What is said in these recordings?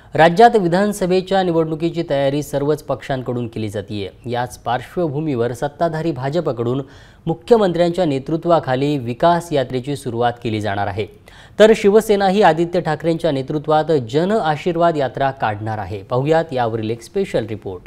राज्यात विधानसभेच्या निवडणुकीची तयारी सर्वच पक्षांकडून केली जाते। याच पार्श्वभूमीवर सत्ताधारी भाजपकडून मुख्यमंत्र्यांच्या नेतृत्वाखाली विकास यात्रेची सुरुवात केली जाणार आहे। तर शिवसेनाही आदित्य ठाकरेंच्या नेतृत्वात जन आशीर्वाद यात्रा काढणार आहे। पाहुयात यावरील एक स्पेशल रिपोर्ट।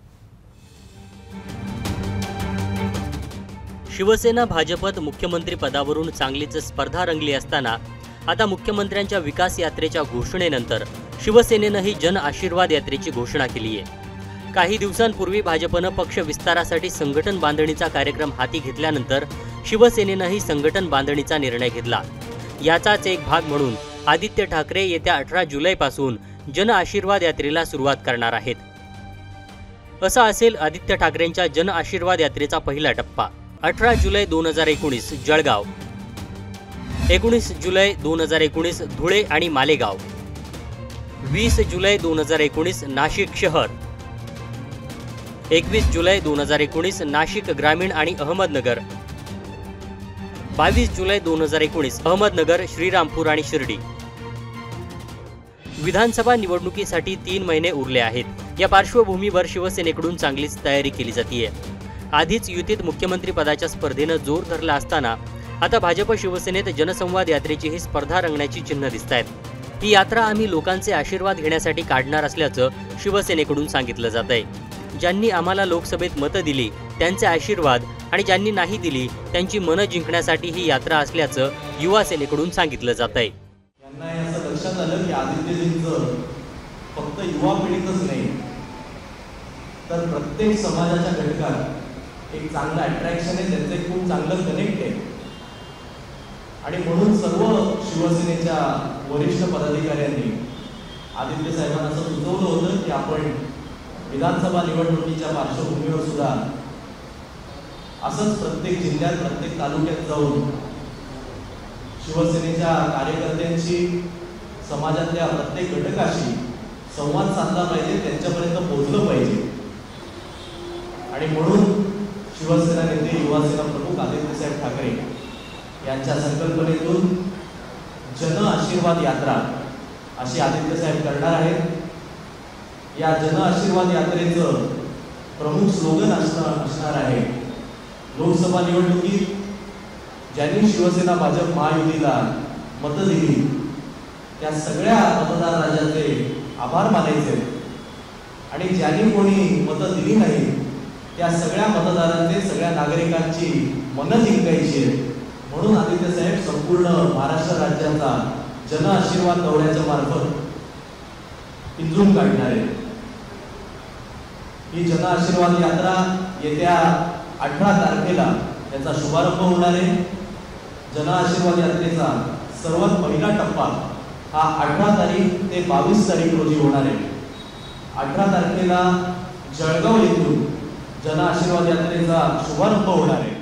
शिवसेना भाजपत मुख्यमंत्री पदावरून चांगलीच स्पर्धा रंगली असताना आता मुख्यमंत्र्यांच्या विकास यात्रेच्या घोषणेनंतर शिवसेनेनेही जन आशीर्वाद यात्रेची घोषणा केली आहे। काही दिवसांपूर्वी भाजपने पक्ष विस्तारासाठी संघटन बांधणीचा कार्यक्रम हाती घेतल्यानंतर शिवसेनेनेही संघटन बांधणीचा निर्णय घेतला। याचाच एक भाग म्हणून आदित्य ठाकरे येत्या 18 जुलैपासून जन आशीर्वाद यात्रेला सुरुवात करणार आहेत। असा असेल आदित्य ठाकरेंच्या जन आशीर्वाद यात्रेचा पहिला टप्पा। 18 जुलै 2019 जळगाव, 19 जुलै 2019 धुळे आणि मालेगाव, 20 जुलै 2019 नाशिक शहर, 21 जुलै 2019 नाशिक ग्रामीण आणि अहमदनगर, 22 जुलै 2019 अहमदनगर, श्रीरामपूर आणि शिर्डी। विधानसभा निवडणुकीसाठी 3 महिने उरले आहेत। या पार्श्वभूमीवर शिवसेनेकडून चांगलीच तयारी केली जातीये। आधीच युतीत मुख्यमंत्री पदाच्या स्पर्धेने जोर धरला असताना आता भाजप शिवसेनेत जनसंवाद यात्रेची ही स्पर्धा रंगण्याची चिन्ह दिसतायत। ही यात्रा आम्ही लोकांचे आशीर्वाद घेण्यासाठी काढणार असल्याचं शिवसेनेकडून सांगितलं जातंय। ज्यांनी आम्हाला लोकसभेत मतं दिली त्यांचे आशीर्वाद आणि ज्यांनी नाही दिली त्यांची मनं जिंकण्यासाठी ही यात्रा असल्याचं युवा सेनेकडून सांगितलं जातंय। यांना असं लक्षात आलं की आदित्यजींचं फक्त युवा पिढीतच नाही तर प्रत्येक समाजाच्या घटकात एक चांगलं अट्रॅक्शन आहे, त्यांचे खूप चांगलं कनेक्ट आहे आणि म्हणून सर्व शिवसेनेच्या वरिष्ठ पदाधिकाऱ्यांनी आदित्य साहेबांना असं सुचवलं होतं की आपण विधानसभा निवडणुकीच्या पार्श्वभूमीवर सुद्धा असंच प्रत्येक जिल्ह्यात प्रत्येक तालुक्यात जाऊन शिवसेनेच्या कार्यकर्त्यांशी समाजातल्या प्रत्येक घटकाशी संवाद साधला पाहिजे, त्यांच्यापर्यंत पोहोचलं पाहिजे आणि म्हणून शिवसेना नेते युवासेना प्रमुख आदित्य साहेब ठाकरे यांच्या संकल्पनेतून जन आशीर्वाद यात्रा अशी आदित्य साहेब करणार आहेत। या जन आशीर्वाद यात्रेचं प्रमुख स्लोगन असणार आहे, लोकसभा निवडणुकीत ज्यांनी शिवसेना भाजप महायुतीला मतं दिली त्या सगळ्या मतदार राजांचे आभार मानायचे आणि ज्यांनी कोणी मतं दिली नाही त्या सगळ्या मतदारांचे, सगळ्या नागरिकांची मनं जिंकायची आहेत। म्हणून आदित्य साहेब संपूर्ण महाराष्ट्र राज्याचा जन आशीर्वाद दौऱ्याच्या मार्फत पिंजून काढणार आहे। ही जन आशीर्वाद यात्रा येत्या 18 तारखेला याचा शुभारंभ होणार आहे। जन आशीर्वाद यात्रेचा सर्वात पहिला टप्पा हा 18 तारीख ते 22 तारीख रोजी होणार आहे। 18 तारखेला जळगाव येथून जन आशीर्वाद यात्रेचा शुभारंभ होणार आहे।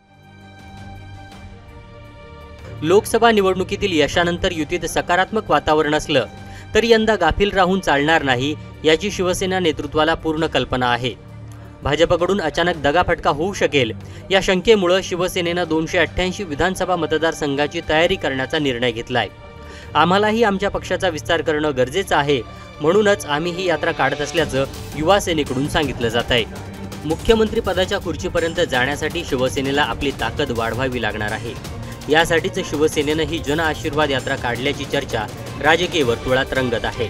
लोकसभा निवडणुकीतील यशानंतर युतीत सकारात्मक वातावरण असलं तरी यंदा गाफील राहून चालणार नाही याची शिवसेना नेतृत्वाला पूर्ण कल्पना आहे। भाजपकडून अचानक दगाफटका होऊ शकेल या शंकेमुळे शिवसेनेनं 288 विधानसभा मतदारसंघाची तयारी करण्याचा निर्णय घेतलाय। आम्हालाही आमच्या पक्षाचा विस्तार करणं गरजेचं आहे, म्हणूनच आम्ही ही यात्रा काढत असल्याचं युवा सेनेकडून सांगितलं जात आहे। मुख्यमंत्री पदाच्या खुर्चीपर्यंत जाण्यासाठी शिवसेनेला आपली ताकद वाढवावी लागणार आहे। यासाठीच शिवसेनेनं ही जन आशीर्वाद यात्रा काढल्याची चर्चा राजकीय वर्तुळात रंगत आहे।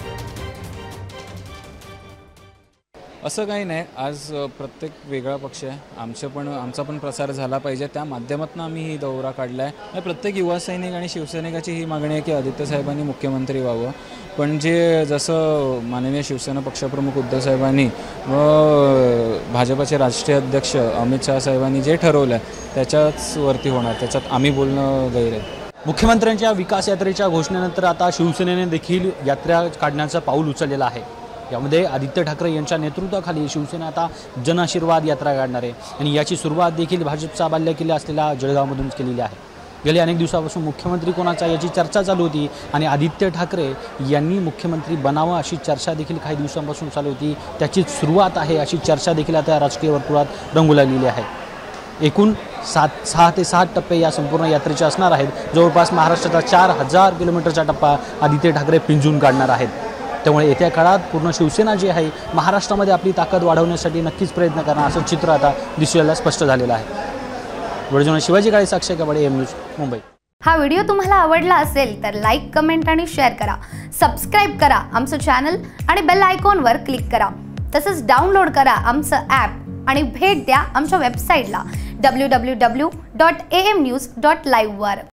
असं काही नाही, आज प्रत्येक वेगळा पक्ष आहे, आमचा पण प्रसार झाला पाहिजे त्या माध्यमातून आम्ही ही दौरा काढला आहे। प्रत्येक युवा सैनिक आणि शिवसैनिकाची ही मागणी आहे की आदित्य साहेबांनी मुख्यमंत्री व्हावं, पण जसं माननीय शिवसेना पक्षप्रमुख उद्धव साहेबांनी व भाजपाचे राष्ट्रीय अध्यक्ष अमित शाह साहेबांनी जे ठरवलं आहे त्याच्याच वरती होणार, त्याच्यात आम्ही बोलणं गैर आहे। मुख्यमंत्र्यांच्या विकास यात्रेच्या घोषणेनंतर आता शिवसेनेने देखील यात्रा काढण्याचं पाऊल उचललेलं आहे। यामध्ये आदित्य ठाकरे यांच्या नेतृत्वाखाली शिवसेना आता जन आशीर्वाद यात्रा काढणार आहे आणि याची सुरुवात देखील भाजपचा बाल्यकिल्ला असलेल्या जळगावमधून केलेली आहे। गेल्या अनेक दिवसापासून मुख्यमंत्री कोणाचा याची चर्चा चालू होती आणि आदित्य ठाकरे यांनी मुख्यमंत्री बनावं अशी चर्चा देखील काही दिवसांपासून चालू होती। त्याची सुरुवात आहे अशी चर्चा देखील आता राजकीय वर्तुळात रंगू लागलेली आहे। एकूण 6 ते 7 टप्पे या संपूर्ण यात्रेचे असणार आहेत। जवळपास महाराष्ट्राचा 4000 किलोमीटरचा टप्पा आदित्य ठाकरे पिंजून काढणार आहेत। त्यामुळे येत्या काळात पूर्ण शिवसेना जी आहे महाराष्ट्रामध्ये आपली ताकद वाढवण्यासाठी नक्कीच प्रयत्न करणार असं चित्र आता दिसायला स्पष्ट झालेलं आहे. Video Shivaji Kale, Sakshi Kabade, M news, Mumbai. हा व्हिडिओ तुम्हाला आवडला असेल तर लाईक, कमेंट आणि शेअर करा. सबस्क्राईब करा आमचं चॅनल आणि बेल आयकॉनवर क्लिक करा. तसंच डाउनलोड करा आमचं ॲप आणि भेट द्या आमच्या वेबसाईटला www.amnews.live वर.